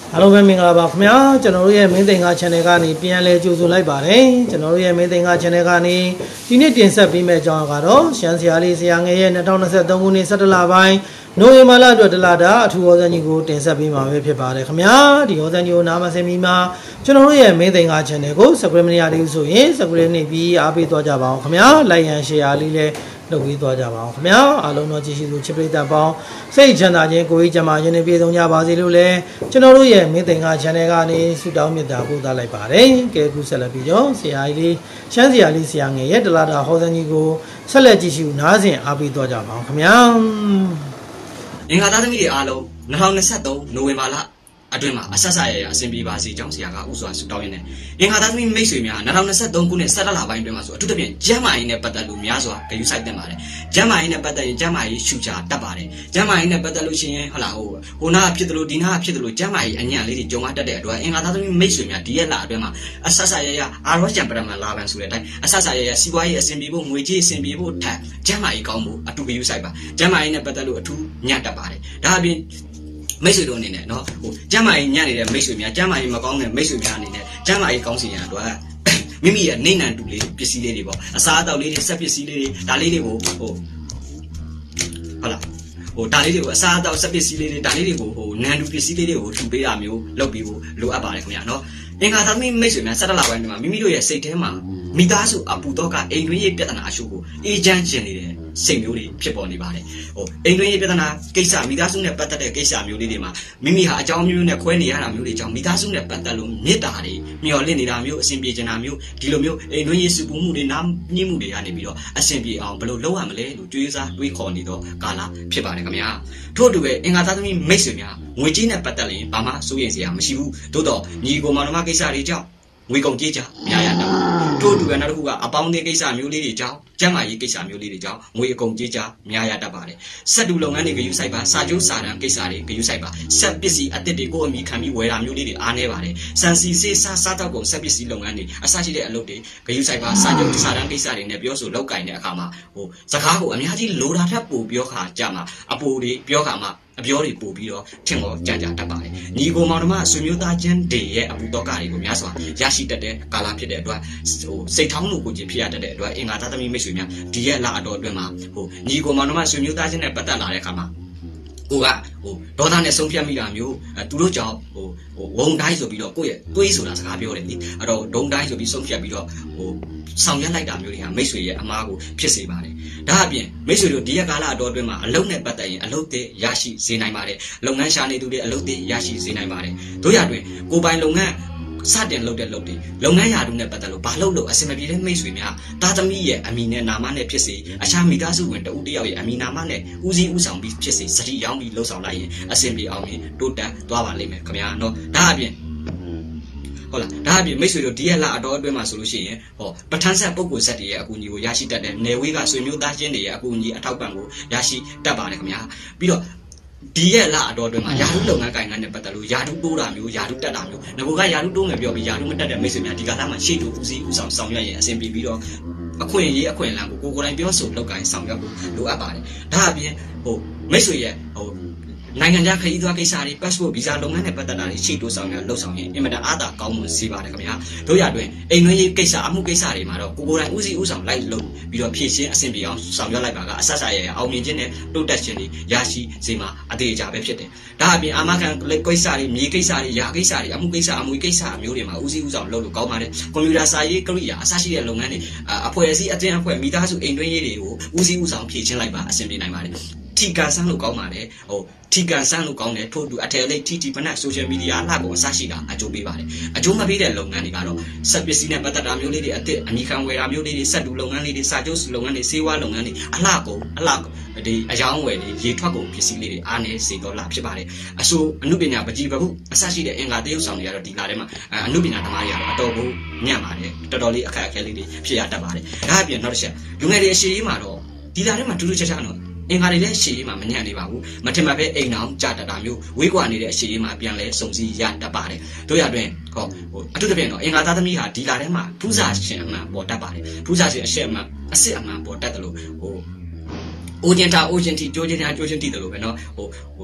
Hello ပဲမင်္ဂလာပါခင်ဗျာကျွန်တော်တို့ရဲ့မင်းသိင်္ဂါ channel ကနေပြန်လဲကြိုဆိုလိုက်ပါတယ်ကျွန်တော်တို့ရဲ့မင်းသိင်္ဂါ channel ကနေဒီနေ့တင်ဆက်ပေးမယ့်အကြောင်းကတော့ရှမ်းဆရာလေးဆရာငယ်ရဲ့2023ခုနှစ်17လပိုင်းနိုဝင်ဘာလအတွက်တလတာအထူးဟောစံကြီးကိုတင်ဆက်ပေးမှာပဲဖြစ်ပါတယ်ခင်ဗျာဒီဟောစံကြီးကိုနားမစင်မီမှာကျွန်တော်တို့ရဲ့မင်းသိင်္ဂါ channel ကို subscribe မရသေးဘူးဆိုရင် subscribe နေပြီးအားပေးသွားကြပါအောင်ခင်ဗျာ like and share လေးလည်းလုပ်ပြီးသွားကြပါအောင်ခင်ဗျာအားလုံးတော့ကြည့်ရှုသူချစ်ပရိသတ်ပေါင်းစိတ်ချမ်းသာခြင်းကိုယ်ကြီးကျန်းမာခြင်းနဲ့ပြည့်စုံကြပါစေလို့လည်းကျွန်တော်တို့ရဲ့မင်းသိင်္ဂါ channel ကနေဆုတောင်းမေတ္တာပို့သလိုက်ပါတယ်ကဲခုဆက်လက်ပြီးတော့ဆရာကြီးလေးရှမ်းဆရာလေးဆရာငယ်ရဲ့တလာတာဟောစံကြီးကိုဆက်လက်ကြည့်ရှုနားဆင်အားပေးသွားကြပါအောင်ခင်ဗျာအင်္ဂါသားသမီးတွေအားလုံး2023နိုဝင်ဘာလအတွင်းမှာအဆက်ဆက်ရအဆင်ပြေပါစေကြောင်းဆရာကဥစွာဆုတောင်းရင်းနဲ့အင်္ဂါသားသမီးမိတ်ဆွေများ2023ခုနှစ်17လပိုင်းအတွင်းမှာဆိုအထူးသဖြင့်ကျမ်းမာရေးနဲ့ပတ်သက်လို့များစွာဂရုစိုက်သင့်ပါတယ်ကျမ်းမာရေးနဲ့ပတ်သက်ရင်ကျမ်းမာရေးရှုချတတ်ပါတယ်ကျမ်းမာရေးနဲ့ပတ်သက်လို့ရှိရင်ဟုတ်လားဟိုနာဖြစ်တယ်လို့ဒီနာဖြစ်တယ်လို့ကျမ်းမာရေးအညံ့လေးတွေကြုံရတတ်တဲ့အတွက်အင်္ဂါသားသမီးမိတ်ဆွေများဒီရက်လအတွင်းမှာအဆက်ဆက်ရအာရောချန်ပရမန်လာဘန်ဆိုတဲ့အတိုင်းအဆက်ဆက်ရစီးပွားရေးအဆင်ပြေဖို့ငွေကြေးအဆင်ပြေဖို့ထက်ကျမ်းမာရေးကောင်းဖို့အထူးဂရုစိုက်ပါကျမ်းမာရေးနဲ့ပတ်သက်လို့အထူးညံ့တတ်ပါတယ်ဒါအပြင်မိတ်ဆွေတို့အနေနဲ့နော်ဟိုကျမ်းမာရေးညံ့နေတဲ့မိတ်ဆွေများကျမ်းမာရေးမကောင်းတဲ့မိတ်ဆွေများအနေနဲ့ကျမ်းမာရေးကောင်းစီရန်အတွက်မိမိရဲ့နေနံတူလေးပစ္စည်းလေးတွေပေါ့အစားအသောက်လေးတွေဆက်ပစ္စည်းလေးတွေဒါလေးတွေကိုဟုတ်လားဒါလေးတွေကိုအစားအသောက်ဆက်ပစ္စည်းလေးတွေဒါလေးတွေကိုနန်တူပစ္စည်းလေးတွေကိုထူပေးတာမျိုးလုပ်ပြီးဖို့လိုအပ်ပါတယ်ခင်ဗျာနော်အင်္ဂါသားသမီးမိတ်ဆွေများ17လပိုင်းမှာမိမိတို့ရဲ့စိတ်ထဲမှာမိသားစုအပူတော့ကအိမ်တွင်းရေးပြဿနာအရှုပ်ကိုအေးချမ်းခြင်းနေတဲ့စိတ်မျိုးတွေဖြစ်ပေါ်နေပါတယ်အိမ်တွင်းရေးပြဿနာကိစ္စမိသားစုနဲ့ပတ်သက်တဲ့ကိစ္စမျိုးလေးတွေမှာမိမိဟာအကြောင်းမျိုးနဲ့ခွဲနေရတာမျိုးတွေကြောင့်မိသားစုနဲ့ပတ်သက်လို့မေတ္တာတွေမျှော်လင့်နေတာမျိုးအစဉ်ပြေချင်တာမျိုးဒီလိုမျိုးအိမ်တွင်းရေးစုပူမှုတွေနားညှိမှုတွေကနေပြီးတော့အစဉ်ပြေအောင်ဘယ်လိုလုပ်ရမလဲလို့ကြွေးစားတွေးခေါ်နေတော့ကာလဖြစ်ပါတယ်ခင်ဗျာထို့အတူပဲအင်္ဂါသားသမီးမိတ်ဆွေများငွေကြေးနဲ့ပတ်သက်ရင်ဘာမှစိုးရိမ်စရာမရှိဘူးသို့တော့ညီကိုမောင်နှမကိစ္စတွေကြောင့်ငွေကုန်ကြေးကြများရတာထို့အတူပဲနောက်တစ်ခုကအပေါင်းအသင်းကိစ္စမျိုးလေးတွေကြောင့်ကျန်းမာရေးကိစ္စမျိုးလေးတွေကြောင့်ငွေအကုန်ကြေးကြများရတတ်ပါတယ်ဆက်တူလုပ်ငန်းတွေဂရုစိုက်ပါစာချုပ်စာတမ်းကိစ္စတွေဂရုစိုက်ပါဆက်ပစ္စည်းအသစ်တွေကိုအမိခံပြီးဝယ်တာမျိုးလေးတွေအားနေပါတယ်စံစီစေးစားတောက်ကုန်ဆက်ပစ္စည်းလုပ်ငန်းတွေအစရှိတဲ့အလုပ်တွေဂရုစိုက်ပါစာချုပ်စာတမ်းကိစ္စတွေနဲ့ပြောဆိုလောက်ကင်တဲ့အခါမှာစကားကိုအများကြီးလိုတာထက်ပိုပြောခါကြမှာအပူတွေပြောခါမှာအပြောတွေပို့ပြီးတော့ထင်ပေါ်ကြတတ်ပါတယ်ညီကိုမောင်နှမဆွေမျိုးသားချင်းတွေရဲ့အပူတော့ကတွေကိုများစွာရရှိတတ်တဲ့ကာလဖြစ်တဲ့အတွက်စိတ်ထောင်းလို့ကိုချင်းဖြစ်ရတတ်တဲ့အတွက်အင်္ဂါသားသမီးမိတ်ဆွေများဒီရဲ့လအတော်အတွင်းမှာညီကိုမောင်နှမဆွေမျိုးသားချင်းနဲ့ပတ်သက်လာတဲ့အခါမှာကိုကဒေါသနဲ့ဆုံးဖြတ်မိတာမျိုးသူတို့ကြောင့်ဝုံတိုင်းဆိုပြီးတော့ကိုယ့်ရဲ့တွေးဆိုတာစကားပြောတယ်လေအဲ့တော့ဒုံတိုင်းဆိုပြီးဆုံးဖြတ်ပြီးတော့ဆောင်ရွက်လိုက်တာမျိုးတွေဟာမိတ်ဆွေရဲ့အမားကိုဖြစ်စေပါတယ်ဒါအပြင်မိတ်ဆွေတို့ဒီရက်ကာလအတော်အတွင်းမှာအလုပ်နဲ့ပတ်သက်ရင်အလုပ်တွေရရှိစေနိုင်ပါတယ်လုပ်ငန်းရှာနေသူတွေအလုပ်တွေရရှိစေနိုင်ပါတယ်တို့ရတွင်ကိုပိုင်လုပ်ငန်းစတင်လုပ်တဲ့လုပ်တွေလုပ်ငန်းရာထူးနဲ့ပတ်သက်လို့ဘာလို့အဆင်မပြေတဲ့မိတ်ဆွေများသားသမီးရဲ့အမိနဲ့နာမနဲ့ဖြစ်စေအခြားမိသားစုဝင်တဦးတယောက်ရဲ့အမိနာမနဲ့ဦးစီးဦးဆောင်ပြီးဖြစ်စေစတိရောင်းပြီးလှုပ်ဆောင်လိုက်ရင်အဆင်ပြေအောင်တိုးတက်သွားပါလိမ့်မယ်ခင်ဗျာနော်ဒါအပြင်ဟုတ်လားဒါအပြင်မိတ်ဆွေတို့ဒီရက်လအတော်အတွင်းမှာဆိုလို့ရှိရင်ပဋ္ဌာန်းဆက်ပုဂ္ဂိုလ်ဆက်တွေရဲ့အကူအညီကိုရရှိတတ်တဲ့နယ်ဝေးကဆွေမျိုးသားချင်းတွေရဲ့အကူအညီအထောက်ပံ့ကိုရရှိတတ်ပါတယ်ခင်ဗျာပြီးတော့ဒီရဲ့လအတော်အတွင်းမှာယာရုလုပ်ငန်းကိုင်ငန်းနဲ့ပတ်သက်လို့ယာရုတိုးတာမျိုးယာရုတက်တာမျိုးငါကယာရုတိုးမယ်ပြောပြီးယာရုမတက်တဲ့မိတ်ဆွေများဒီကလာမှာရှေ့တူဦးစီးဦးဆောင်ဆောင်ရွက်ရင်အဆင်ပြေပြီးတော့အခွင့်အရေးအခွင့်အလမ်းကိုကိုယ်တိုင်ပြောဆိုလုပ်ကိုင်ဆောင်ရွက်ဖို့လိုအပ်ပါတယ်ဒါအပြင်မိတ်ဆွေရဲ့နိုင်ငံခြားခရီးသွားကိစ္စတွေ passport visa လုပ်ငန်းနဲ့ပတ်သက်တာတွေရှေ့တိုးဆောင်ရွက်လှုပ်ဆောင်ရင်အင်မတန်အားသာကောင်းမွန်စေပါတယ်ခင်ဗျာတို့ရတွင်အိမ်တွင်းရေးကိစ္စအမှုကိစ္စတွေမှာတော့ကိုယ်တိုင်ဦးစီးဦးဆောင်လိုက်လုပ်ပြီးတော့ဖြည့်ရှင်းအဆင်ပြေအောင်ဆောင်ရွက်လိုက်ပါကအဆက်ဆက်ရအောင်မြင်ခြင်းနဲ့တိုးတက်ခြင်းတွေရရှိစေမှာအသေးအချာပဲဖြစ်တယ်ဒါအပြင်အာမခံကိစ္စတွေမြေကိစ္စတွေယာကိစ္စတွေအမှုကိစ္စအမွေကိစ္စမျိုးတွေမှာဦးစီးဦးဆောင်လုပ်လို့ကောင်းပါတယ်ကွန်ပျူတာစာရေးကိရိယာအစရှိတဲ့လုပ်ငန်းတွေအဖွဲ့အစည်းအသင်းအဖွဲ့မိသားစုအိမ်တွင်းရေးတွေကိုဦးစီးဦးဆောင်ဖြည့်ရှင်းလိုက်ပါအဆင်ပြေနိုင်ပါတယ်ထီကန်ဆန်းလို့ကောင်းပါတယ်ထီကန်ဆန်းလို့ကောင်းတယ်ထို့တူအထယ်လေးတီပနက်ဆိုရှယ်မီဒီယာလှကုန်အစရှိတာအကျိုးပေးပါတယ်အကျိုးမပေးတဲ့လုပ်ငန်းတွေကတော့ဆက်ပစ္စည်းနဲ့ပတ်သက်တာမျိုးလေးတွေအသစ်အမိခံဝယ်တာမျိုးလေးတွေဆက်တူလုပ်ငန်းလေးတွေစာချုပ်လုပ်ငန်းတွေစေဝါလုပ်ငန်းတွေအလှကုန်ဒီအယောင်းဝယ်တွေရေထွက်ကုန်ပစ္စည်းလေးတွေအားနေစေတော့လာဖြစ်ပါတယ်အဆိုအနုပညာပကြီးပခုအစရှိတဲ့အင်္ဂါတရုပ်ဆောင်တွေကတော့ဒီလာထဲမှာအနုပညာသမားတွေကတော့အတော်ကိုညံ့ပါတယ်တော်တော်လေးအခက်အခဲလေးတွေဖြစ်ရတတ်ပါတယ်ဒါအပြင်နောက်တစ်ချက်လူငယ်တွေအရှိရေးမှာတော့ဒီလာထဲမှာတူတူချက်ချက်တော့အင်္ဂါတွေလည်းရှေ့ရေးမှာမညံ့နေပါဘူးမထင်မှပဲအိမ်အောင်ကြတတ်တာမျိုးဝေးကွာနေတဲ့အရှေ့ရေးမှာပြန်လဲစုံစည်းရတတ်ပါတယ်တို့ရတွင်အထူးသဖြင့်တော့အင်္ဂါသားသမီးဟာဒီလာထဲမှာဖူးစာရှင်အမှန်ပေါ်တတ်ပါတယ်ဖူးစာရှင်အရှက်အမှန်အစစ်အမှန်ပေါ်တတ်တယ်လို့အိုဂျင်တာအိုဂျင်တီဂျိုဂျင်တာဂျိုဂျင်တီတယ်လို့ပဲနော်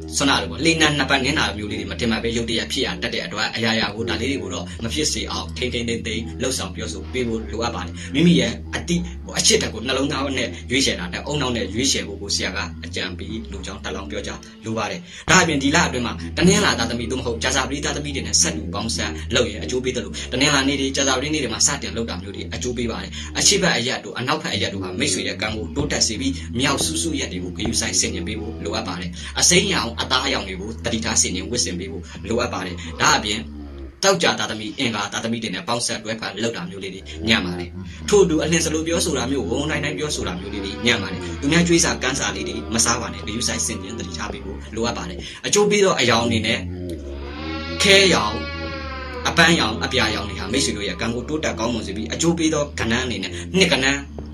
ဆွနာလို့လေနံနှစ်ပတ်နင်းတာမျိုးလေးတွေမတင်ပါပဲရုပ်တရက်ဖြစ်ရတတ်တဲ့အတွက်အရာရာကိုဒါလေးတွေကိုတော့မဖြစ်စေအောင်ထိမ့်လှုပ်ဆောင်ပြောဆိုပေးဖို့လိုအပ်ပါတယ်မိမိရဲ့အချစ်တက်ကိုနှလုံးသားနဲ့ရွေးချယ်တာနဲ့အုံနောက်နဲ့ရွေးချယ်ဖို့ကိုဆရာကအကြံပေးလူကြောင့်တက်လောင်းပြောကြလိုပါတယ်ဒါအပြင်ဒီလအတွင်းမှာတနင်္လာသားသမီးတို့မဟုတ်ကြာစာပရိသသမီးတွေနဲ့ဆက်တူပေါင်းဆက်လုပ်ရင်အကျိုးပေးတယ်လို့တနင်္လာနေ့တွေကြာစာပရိနေ့တွေမှာစတင်လုပ်တာမျိုးတွေအကျိုးပေးပါတယ်အချိဘက်အရက်တို့အနောက်ဘက်အရက်တို့ဟာမိတ်ဆွေရဲ့ကံကိုတိုးတက်စေပြီးမြောက်စုစုရက်တွေကိုဂရုစိုက်ဆင်ခြင်ပေးဖို့လိုအပ်ပါတယ်အစိမ်းရောင်အသားရောင်တွေကိုတတိထားဆင်ခြင်ဝစ်ဆင်ပေးဖို့လိုအပ်ပါတယ်ဒါအပြင်တောက်ကြသားသမီးအင်္ဂါသားသမီးတွေနဲ့ပေါင်းဆက်တွဲဖက်လောက်တာမျိုးလေးတွေညံ့ပါတယ်ထို့အတူအလင်းစလိုပြောဆိုတာမျိုးဝုံတိုင်းပြောဆိုတာမျိုးလေးတွေညံ့ပါတယ်သူများကြွေးစာကန်းစာလေးတွေမစားပါနဲ့ဂရုစိုက်ဆင်ခြင်တတိထားပေးဖို့လိုအပ်ပါတယ်အကျိုးပေးသောအယောင်အနေနဲ့ခဲရောင်အပန်းရောင်အပြာရောင်တွေဟာမိတ်ဆွေတို့ရဲ့ကံကိုတိုးတက်ကောင်းမွန်စေပြီးအကျိုးပေးသောကဏ္ဍအနေနဲ့နှစ်ကဏ္ဍ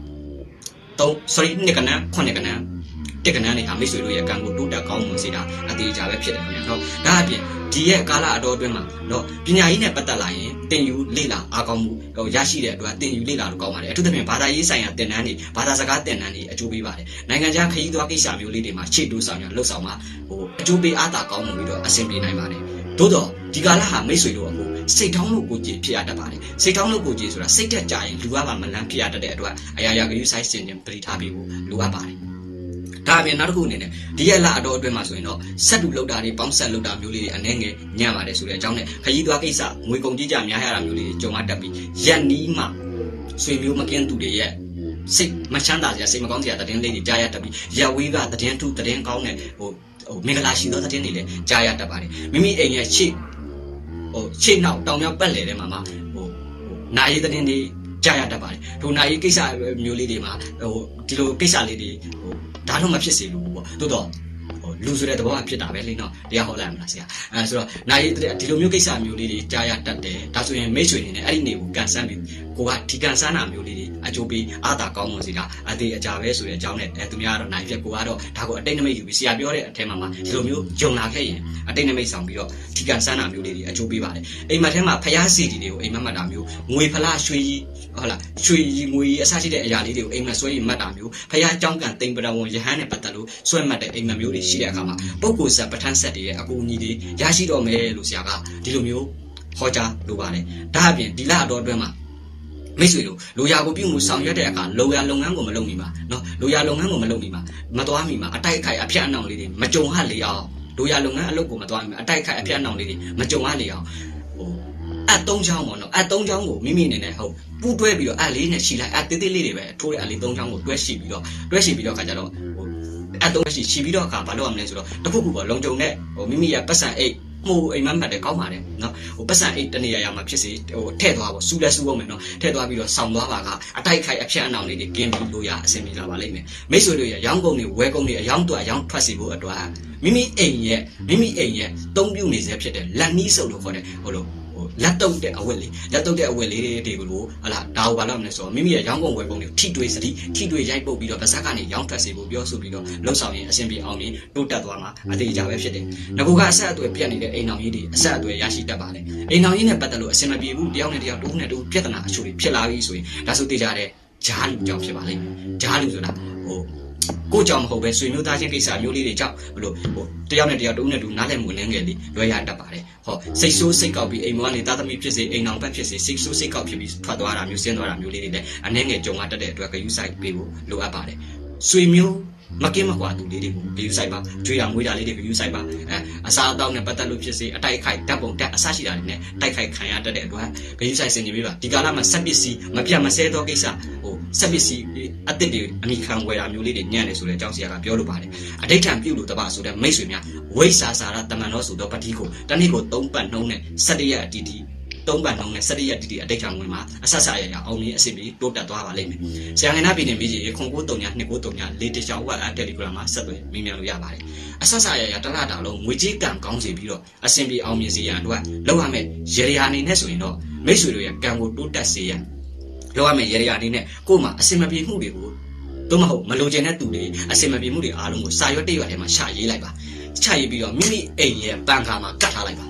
နှစ်ကဏ္ဍခုနှစ်ကဏ္ဍတက်ကဏ္ဍတွေဟာမိတ်ဆွေတို့ရဲ့ကံကိုတိုးတက်ကောင်းမွန်စေတာအသေးချာပဲဖြစ်တယ်ခင်ဗျာနော်ဒါအပြင်ဒီရဲ့ကာလအတော်အတွင်းမှာနော်ပညာရေးနဲ့ပတ်သက်လာရင်သင်ယူလေ့လာအားကောင်းမှုရရှိတဲ့အတွက်သင်ယူလေ့လာလို့ကောင်းပါတယ်အထူးသဖြင့်ဘာသာရေးဆိုင်ရာသင်တန်းတွေဘာသာစကားသင်တန်းတွေအကျိုးပေးပါတယ်နိုင်ငံခြားခရီးသွားကိစ္စမျိုးလေးတွေမှာခြေတူဆောင်ရလှုပ်ဆောင်မှာအကျိုးပေးအားသာကောင်းမှုပြီးတော့အဆင်ပြေနိုင်ပါတယ်သို့တော့ဒီကာလဟာမိတ်ဆွေတို့အခုစိတ်ထောင်းလို့ကိုကြည်ဖြစ်ရတတ်ပါတယ်စိတ်ထောင်းလို့ကိုကြည်ဆိုတာစိတ်တက်ကြရင်လူကမှမလန်းဖြစ်ရတတ်တဲ့အတွက်အရာရာဂရုစိုက်စင်ခြင်းပရိထားပြီးဖို့လိုအပ်ပါတယ်ဒါအပြင်နောက်တစ်ခုအနေနဲ့ဒီရက်လအတော်အတွင်းမှာဆိုရင်တော့ဆက်တူလောက်တာတွေပေါင်းဆက်လောက်တာမျိုးလေးတွေအနှဲငယ်ညံ့ပါတယ်ဆိုတဲ့အကြောင်းနဲ့ခရီးသွားကိစ္စငွေကုန်ကြီးကြများရတာမျိုးလေးတွေကြုံရတတ်ပြီးရက်နီးမှဆွေမျိုးမကင်းသူတွေရဲ့စိတ်မချမ်းသာစရာစိတ်မကောင်းစရာသတင်းလေးတွေကြားရတတ်ပြီးရက်ဝေးကသတင်းထူးသတင်းကောင်းတဲ့မင်္ဂလာရှိသောသတင်းတွေလည်းကြားရတတ်ပါတယ်မိမိအိမ်ရဲ့ရှေ့နောက်တောင်မြောက်ပတ်လည်ထဲမှာနာရီသတင်းတွေကြားရတတ်ပါတယ်ဒိုနာရီကိစ္စမျိုးလေးတွေမှာဒီလိုကိစ္စလေးတွေဒါတော့မဖြစ်စေဘူးပေါ့တိုးတော့လူဆိုတဲ့သဘောကဖြစ်တာပဲလေနော်တရားဟောလိုက်မလားဆရာဆိုတော့နိုင်ဒီလိုမျိုးကိစ္စမျိုးလေးတွေကြားရတတ်တယ်ဒါဆိုရင်မိတ်ဆွေနေနဲ့အဲ့ဒီနေကိုကန်ဆန်းပြီးကိုကဒီကန်ဆန်းတာမျိုးလေးတွေအကျိုးပေးအားသာကောင်းမွန်စီတာအသေးအကြပဲဆိုတဲ့အကြောင်းနဲ့သူများကတော့နိုင်ပြက်ကိုကတော့ဒါကိုအတိတ်နမိတ်ယူပြီးဆရာပြောတဲ့အထက်မှာဒီလိုမျိုးယုံလာခဲ့ရင်အတိတ်နမိတ်ဆောင်ပြီးတော့ဒီကန်ဆန်းတာမျိုးလေးတွေအကျိုးပေးပါတယ်အိမ်မက်ထဲမှာဖျားစီတီတွေကိုအိမ်မက်မှတ်တာမျိုးငွေဖလားရွှေကြီးဟုတ်လားရွှေကြီးငွေကြီးအစရှိတဲ့အရာလေးတွေကိုအိမ်မက်ဆွဲရင်မှတ်တာမျိုးဖျားကြောင်းကန်တိမ်ပရဝန်ရဟန်းနဲ့ပတ်သက်လို့ဆွဲမှတ်တဲ့အိမ်မက်မျိုးတွေရှိတဲ့အခါမှာပုဂ္ဂိုလ်ဆက်ပဋ္ဌာန်းဆက်တွေရဲ့အကူအညီတွေရရှိတော့မယ်လို့ဆရာကဒီလိုမျိုးဟောကြားလိုပါတယ်ဒါအပြင်ဒီလအတော်အတွင်းမှာမိတ်ဆွေတို့လိုရာကိုပြုမှုဆောင်ရွက်တဲ့အခါလိုရာလုပ်ငန်းကိုမလုပ်မိပါနော်လိုရာလုပ်ငန်းကိုမလုပ်မိပါမသွားမိပါအတိုက်အခိုက်အဖျက်အနှောင်လေးတွေမကြုံဟလေအောင်လိုရာလုပ်ငန်းအလုပ်ကိုမသွားမိပါအတိုက်အခိုက်အဖျက်အနှောင်လေးတွေမကြုံဟလေအောင်အသုံးချောင်းပေါ့နော်အသုံးချောင်းကိုမိမိအနေနဲ့ဟုတ်ပူးတွဲပြီးတော့အလေးနဲ့ရှိလိုက်အသေးသေးလေးတွေပဲထိုးတဲ့အလေးသုံးချောင်းကိုတွဲရှိပြီးတော့ခါကြတော့အသုံးရှိပြီးတော့အခါဘာလုပ်ရမလဲဆိုတော့တခုခုပေါ့လုံကြုံတဲ့မိမိရဲ့ပတ်စံအိတ်အိမ်မက်မှတ်တယ်ကောင်းပါတယ်နော်ပတ်စံအိတ်တနေရာမှာဖြစ်စေထည့်သွားပေါ့စူးလဲစူးအောင်မယ်နော်ထည့်သွားပြီးတော့ဆောင်းသွားပါကအတိုက်ခိုက်အဖြတ်အနှောင်လေးတွေကင်းပြီးလို့ရအဆင်ပြေလာပါလိမ့်မယ်မိတ်ဆွေတို့ရဲ့ရောင်းကုန်တွေဝယ်ကုန်တွေအယောင်းတော့အယောင်းထွက်စီဖို့အတွက်မိမိအိမ်ရဲ့သုံးပြုနေစေဖြစ်တဲ့လက်နီးစုပ်လို့ခေါ်တဲ့လက်တုပ်တဲ့အဝတ်လေးတွေကိုဟလာဒါကိုဘာလို့မလဲဆိုတော့မိမိရဲ့ရောင်းကုန်ဝယ်ကုန်တွေထိတွေ့ရိုက်ပုတ်ပြီးတော့ဗစက်ကနေရောင်းထွက်စေဖို့ပြောဆိုပြီးတော့လှုပ်ဆောင်ရင်အဆင်ပြေအောင်နေတိုးတက်သွားမှာအသေးကြပဲဖြစ်တယ်။ငါကအဆက်အသွယ်ပြတ်နေတဲ့အိမ်အောင်ကြီးတွေအဆက်အသွယ်ရရှိတတ်ပါတယ်။အိမ်အောင်ကြီးနဲ့ပတ်သက်လို့အဆင်မပြေဘူးတယောက်နဲ့တယောက်တူနဲ့တူပြဿနာအချို့တွေဖြစ်လာပြီဆိုရင်ဒါဆိုသိကြတဲ့ဂျားလူကြောင့်ဖြစ်ပါလိမ့်မယ်။ဂျားလူဆိုတာကိုကြောင့်မဟုတ်ပဲဆွေမျိုးသားချင်းကိစ္စမျိုးလေးတွေကြောင့်ဘလို့တယောက်နဲ့တယောက်တူနဲ့တူနားလည်မှုလင်းငယ်လေးလွယ်ရတတ်ပါတယ်ဟောစိတ်ဆိုးစိတ်ကောက်ပြီးအိမ်မောကနေသားသမီးဖြစ်စေအိမ်အောင်ဘက်ဖြစ်စေစိတ်ဆိုးစိတ်ကောက်ဖြစ်ပြီးထွက်သွားတာမျိုးဆင်းသွားတာမျိုးလေးတွေလည်းအနှဲငယ်ကြုံရတတ်တဲ့အတွက်ဂရုစိုက်ပေးဖို့လိုအပ်ပါတယ်ဆွေမျိုးမကင်းမကွာသူလေးတွေကိုဂရုစိုက်ပါကြွေးတာငွေတာလေးတွေဂရုစိုက်ပါအစားအသောက်နဲ့ပတ်သက်လို့ဖြစ်စေအတိုက်အခိုက်ဓာတ်ပုံဓာတ်အစရှိတာတွေနဲ့တိုက်ခိုက်ခံရတတ်တဲ့အတွက်ဂရုစိုက်စင်နေပြီပါဒီကာလမှာစက်ပစ္စည်းမပြတ်မစဲသောကိစ္စစက်ပစ္စည်းအသစ်တွေအမိခံဝယ်တာမျိုးလေးတွေညံ့နေဆိုတဲ့အကြောင်းဆရာကပြောလို့ပါတယ်အဋိဋ္ဌံပြုလို့တပဆိုတဲ့မိတ်ဆွေများဝိဆာစာရတမန်တော်ဆိုတော့ပတိကိုတနေ့ကို3ပတ်နှုံးနဲ့17ရက်အတီးတီ3ပတ်နှုံးနဲ့17ရက်အတီးအဋိဋ္ဌံဝင်မှာအဆက်ဆရရအောင်လေးအစီပြီးတိုးတက်သွားပါလိမ့်မယ်ဆရာငယ်နာပြည်နေမိကြီးခွန်939 239လေးတချောင်းဝက်အတယ်လီဂရမ်မှာဆက်သွယ်မိမြန်လို့ရပါတယ်အဆက်ဆရရတလတာလုံးငွေကြေးကံကောင်းစေပြီးတော့အစီပြီးအောင်မြင်စေရန်အတွက်လောက်ရမယ်ရေရာအနေနဲ့ဆိုရင်တော့မိတ်ဆွေတို့ရဲ့ကံကိုတိုးတက်စေရန်လောက်ရမယ်ရေရာအနေနဲ့ကိုယ်မှာအစင်မပြေမှုတွေကိုတော့မဟုတ်မလိုချင်တဲ့သူတွေအစင်မပြေမှုတွေအားလုံးကိုစာရွက်တရွက်ထဲမှာရှာရေးလိုက်ပါချရေးပြီးတော့မိမိအိမ်ရဲ့ဘန်ကာမှာကတ်ထားလိုက်ပါ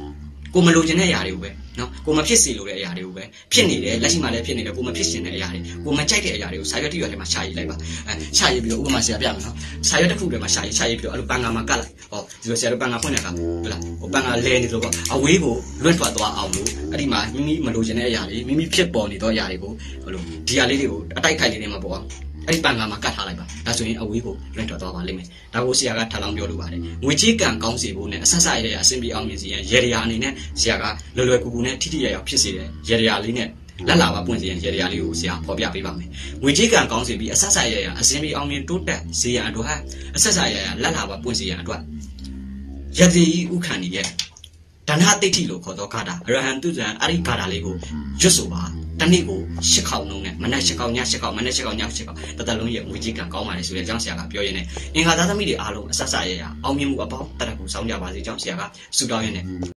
ကိုမလိုချင်တဲ့အရာတွေကိုပဲနော်ကိုမဖြစ်စီလို့တဲ့အရာတွေကိုပဲဖြစ်နေတယ်လက်ရှိမှာလည်းဖြစ်နေတယ်ကိုမဖြစ်ရှင်တဲ့အရာတွေကိုမကြိုက်တဲ့အရာတွေကိုစာရွက်တစ်ရွက်ထဲမှာရှာရေးလိုက်ပါရှာရေးပြီးတော့ဥပမာဆရာပြမယ်နော်စာရွက်တစ်ခုထဲမှာရှာရေးပြီးတော့အဲ့လိုပန်ကာမှာကတ်လိုက်ဟောဒီလိုဆရာတို့ပန်ကာဖွင့်တဲ့အခါဟုတ်လားဟိုပန်ကာလဲနေလို့ပေါ့အဝေးကိုလွတ်ထွက်သွားအောင်လို့အဲ့ဒီမှာမိမိမလိုချင်တဲ့အရာတွေမိမိဖြစ်ပေါ်နေသောအရာတွေကိုဟိုလိုဒီအရာလေးတွေကိုအတိုက်ခိုက်လေးတွေမှာပေါ့အဲ့ဒီပန်ကာမှာကတ်ထားလိုက်ပါဒါဆိုရင်အဝေးကိုလွတ်ထွက်သွားပါလိမ့်မယ်ဒါကိုဆရာကထပ်လောင်းပြောလိုပါတယ်ငွေကြေးကံကောင်းစေဖို့နဲ့အဆက်ဆက်ရတဲ့အဆင်ပြေအောင်မြင်စေရန်ရေရရာအနေနဲ့ဆရာကလွယ်လွယ်ကူကူနဲ့ထိထိရောက်ဖြစ်စေတဲ့ရေရရာလေးနဲ့လက်လာပါပွင့်စေရန်ရေရရာလေးကိုဆရာဖော်ပြပေးပါမယ်ငွေကြေးကံကောင်းစေပြီးအဆက်ဆက်ရရာအဆင်ပြေအောင်မြင်တိုးတက်စေရန်အတွက်ဟာအဆက်ဆက်ရရာလက်လာပါပွင့်စေရန်အတွက်ယတိဥခန္ဒီရဲ့ဒါနတိဋ္ဌိလို့ခေါ်သောဂါထာအရဟံတုဇံအဲ့ဒီဂါထာလေးကိုရွတ်ဆိုပါတနေ့ကို၈ခေါက်လုံးနဲ့မနက်၈ခေါက်ည၈ခေါက်မနက်၈ခေါက်ည၈ခေါက်တသက်လုံးရဲ့ငွေကြေးကံကောင်းပါလေဆိုတဲ့အကြောင်းဆရာကပြောရင်းနဲ့အင်္ဂါသားသမီးတွေအားလုံးအဆက်ဆက်ရရအောင်မြင်မှုအပေါင်းတရကူဆောင်ကြပါစေကြောင်းဆရာကဆုတောင်းရင်းနဲ့